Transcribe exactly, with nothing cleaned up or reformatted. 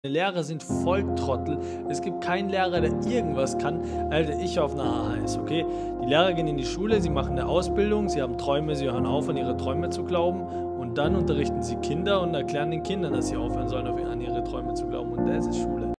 Lehrer sind Volltrottel. Es gibt keinen Lehrer, der irgendwas kann. Alter, ich war auf einer A H S, okay? Die Lehrer gehen in die Schule, sie machen eine Ausbildung, sie haben Träume, sie hören auf, an ihre Träume zu glauben. Und dann unterrichten sie Kinder und erklären den Kindern, dass sie aufhören sollen, an ihre Träume zu glauben. Und das ist Schule.